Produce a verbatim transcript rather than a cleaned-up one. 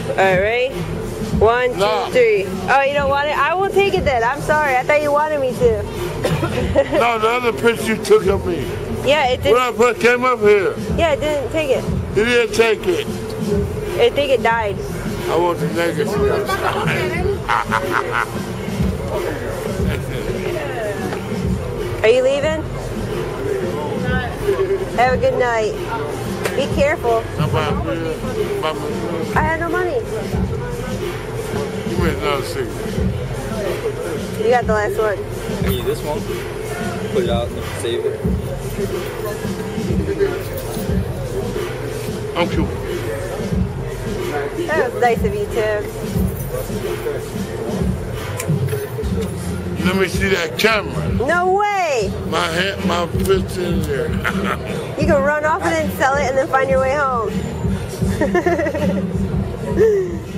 Alright, ready? One, two, No. three. Oh, you don't want it? I will take it then. I'm sorry. I thought you wanted me to. No, the other picture you took of me. Yeah, it When didn't. I put, came up here, Yeah, it didn't take it. you didn't take it. I think it died. I want the negative. Are you leaving? Have a good night. Be careful. I had no money. You made another cigarette. You got the last one. I need this one. Put it out and save it. I'm cool. That was nice of you, Tim. Let me see that camera. No way! My hand, my fist in there. You can run off and then sell it and then find your way home.